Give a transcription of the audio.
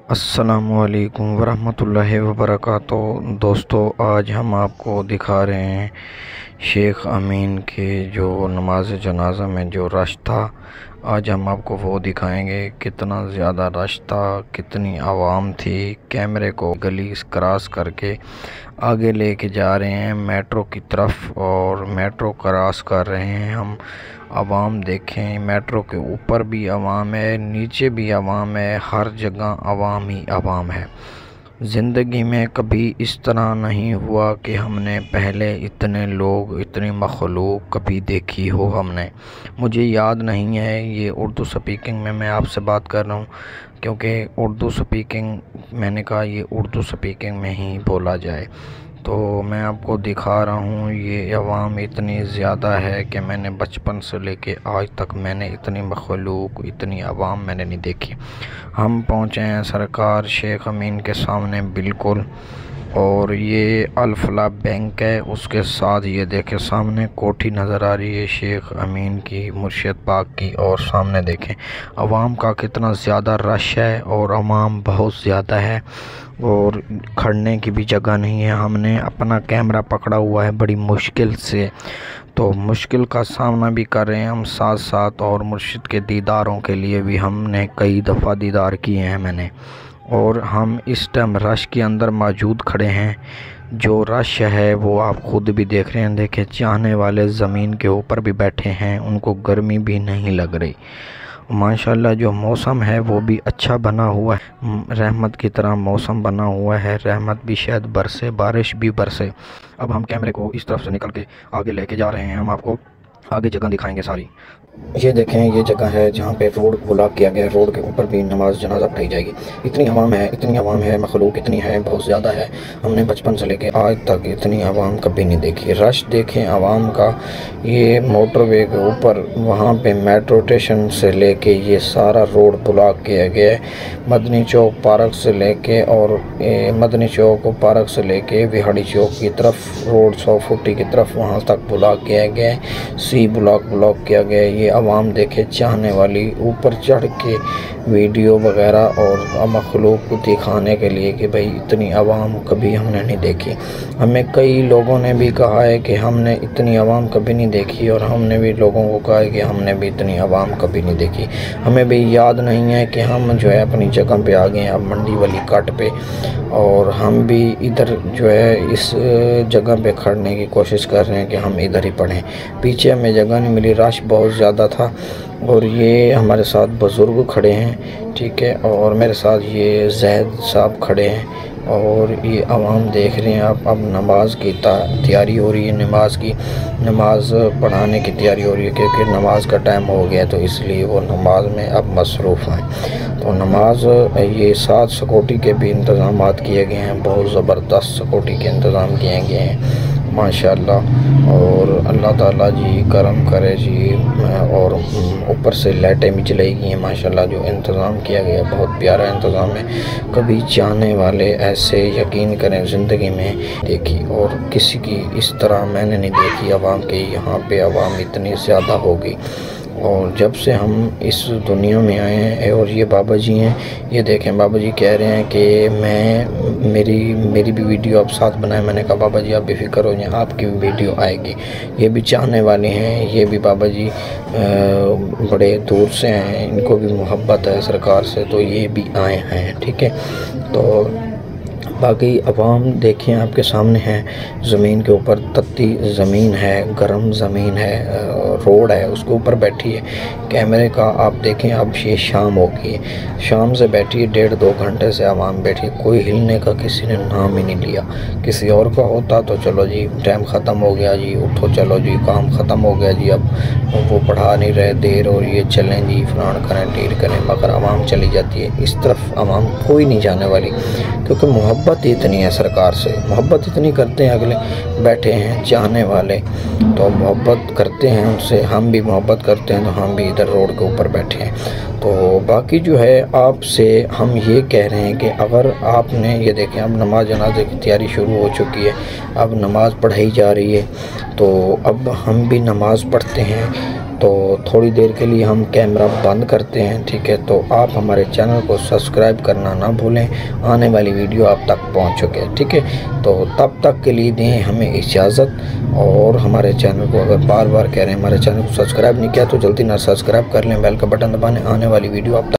अस्सलामुअलैकुम वरहमतुल्लाहि वबरकातुहू। दोस्तों, आज हम आपको दिखा रहे हैं शेख अमीन के जो नमाज जनाजा में जो रश था। आज हम आपको वो दिखाएंगे कितना ज़्यादा रश था, कितनी आवाम थी। कैमरे को गली क्रॉस करके आगे लेके जा रहे हैं मेट्रो की तरफ और मेट्रो क्रॉस कर रहे हैं हम। आवाम देखें, मेट्रो के ऊपर भी आवाम है, नीचे भी आवाम है, हर जगह आवाम ही आवाम है। ज़िंदगी में कभी इस तरह नहीं हुआ कि हमने पहले इतने लोग, इतनी मखलूक कभी देखी हो हमने। मुझे याद नहीं है, ये उर्दू स्पीकिंग में मैं आपसे बात कर रहा हूँ क्योंकि उर्दू स्पीकिंग, मैंने कहा ये उर्दू स्पीकिंग में ही बोला जाए। तो मैं आपको दिखा रहा हूँ ये अवाम इतनी ज़्यादा है कि मैंने बचपन से लेके आज तक मैंने इतनी मखलूक, इतनी अवाम मैंने नहीं देखी। हम पहुँचे हैं सरकार शेख अमीन के सामने बिल्कुल, और ये अल फलाह बैंक है, उसके साथ ये देखें सामने कोठी नज़र आ रही है शेख अमीन की, मुर्शिद पाक की। और सामने देखें अवाम का कितना ज़्यादा रश है और अवाम बहुत ज़्यादा है और खड़ने की भी जगह नहीं है। हमने अपना कैमरा पकड़ा हुआ है बड़ी मुश्किल से, तो मुश्किल का सामना भी कर रहे हैं हम साथ साथ। और मुर्शिद के दीदारों के लिए भी हमने कई दफ़ा दीदार किए हैं मैंने। और हम इस टाइम रश के अंदर मौजूद खड़े हैं। जो रश है वो आप ख़ुद भी देख रहे हैं। देखें, चाहने वाले ज़मीन के ऊपर भी बैठे हैं, उनको गर्मी भी नहीं लग रही। माशाल्लाह जो मौसम है वो भी अच्छा बना हुआ है, रहमत की तरह मौसम बना हुआ है। रहमत भी शायद बरसे, बारिश भी बरसे। अब हम कैमरे को इस तरफ से निकल के आगे लेके जा रहे हैं, हम आपको आगे जगह दिखाएंगे सारी। ये देखें, ये जगह है जहाँ पे रोड ब्लॉक किया गया है। रोड के ऊपर भी नमाज जनाजा पढ़ाई जाएगी। इतनी आवाम है, इतनी आवाम है, मखलूक इतनी है, बहुत ज़्यादा है। हमने बचपन से लेके आज तक इतनी आवाम कभी नहीं देखी। रश देखें आवाम का। ये मोटरवे के ऊपर वहाँ पे मेट्रो स्टेशन से लेके ये सारा रोड ब्लॉक किया गया है। मदनी चौक पार्क से लेके और मदनी चौक पार्क से लेके विहाड़ी चौक की तरफ रोड 100 फुटी की तरफ वहाँ तक ब्लॉक किया गया है। सी ब्लॉक किया गया है। ये आवाम देखे चाहने वाली ऊपर चढ़ के वीडियो वगैरह और मखलूक को दिखाने के लिए कि भाई इतनी आवाम कभी हमने नहीं देखी। हमें कई लोगों ने भी कहा है कि हमने इतनी आवाम कभी नहीं देखी, और हमने भी लोगों को कहा है कि हमने भी इतनी आवाम कभी नहीं देखी। हमें भी याद नहीं है कि हम जो है अपनी जगह पे आ गए हैं, अब मंडी वाली कट पे, और हम भी इधर जो है इस जगह पे खड़ने की कोशिश कर रहे हैं कि हम इधर ही पढ़ें। पीछे हमें जगह नहीं मिली, रश बहुत ज़्यादा था। और ये हमारे साथ बुज़ुर्ग खड़े हैं, ठीक है, और मेरे साथ ये जैद साहब खड़े हैं। और ये आवाम देख रहे हैं आप। अब नमाज की तैयारी हो रही है, नमाज पढ़ाने की तैयारी हो रही है क्योंकि नमाज का टाइम हो गया, तो इसलिए वो नमाज में अब मसरूफ़ हैं। तो नमाज ये 7 सिक्योरिटी के भी इंतज़ाम किए गए हैं, बहुत ज़बरदस्त सिक्योरिटी के इंतज़ाम किए गए हैं माशाल्लाह। और अल्लाह ताला जी करम करे जी, और ऊपर से लाइटें भी चलाई गई हैं माशाल्लाह। जो इंतज़ाम किया गया बहुत प्यारा इंतज़ाम है, कभी चाहने वाले ऐसे यकीन करें ज़िंदगी में देखी और किसी की इस तरह मैंने नहीं देखी आवाम की। यहाँ पे आवाम इतनी ज़्यादा होगी। और जब से हम इस दुनिया में आए हैं, और ये बाबा जी हैं, ये देखें बाबा जी कह रहे हैं कि मेरी भी वीडियो आप साथ बनाएं। मैंने कहा बाबा जी आप बेफिक्र हो जाएं, आपकी भी वीडियो आएगी। ये भी चाहने वाले हैं, ये भी बाबा जी बड़े दूर से हैं, इनको भी मोहब्बत है सरकार से, तो ये भी आए हैं, ठीक है। तो बाकी अवाम देखें आपके सामने है, ज़मीन के ऊपर तत्ती ज़मीन है, गर्म ज़मीन है, रोड है, उसके ऊपर बैठी है। कैमरे का आप देखें, अब ये शाम हो गई है, शाम से बैठी है, 1.5-2 घंटे से आवाम बैठी है। कोई हिलने का किसी ने नाम ही नहीं लिया। किसी और का होता तो चलो जी टाइम ख़त्म हो गया जी, उठो चलो जी काम ख़त्म हो गया जी, अब वो पढ़ा नहीं रहे देर और ये चलें जी फलान करें ढीर करें, मगर आवाम चली जाती है। इस तरफ आवाम कोई नहीं जाने वाली क्योंकि मोहब्बत इतनी है सरकार से, मोहब्बत इतनी करते हैं। अगले बैठे हैं चाहने वाले, तो मोहब्बत करते हैं उनसे, हम भी मोहब्बत करते हैं, तो हम भी इधर रोड के ऊपर बैठे हैं। तो बाकी जो है आपसे हम ये कह रहे हैं कि अगर आपने ये देखें अब नमाज जनाजे की तैयारी शुरू हो चुकी है, अब नमाज पढ़ाई जा रही है, तो अब हम भी नमाज पढ़ते हैं। तो थोड़ी देर के लिए हम कैमरा बंद करते हैं, ठीक है। तो आप हमारे चैनल को सब्सक्राइब करना ना भूलें, आने वाली वीडियो आप तक पहुंच चुके हैं, ठीक है। तो तब तक के लिए दें हमें इजाज़त, और हमारे चैनल को अगर बार बार कह रहे हैं हमारे चैनल को सब्सक्राइब नहीं किया तो जल्दी ना सब्सक्राइब कर लें, बेल का बटन दबाने, आने वाली वीडियो आप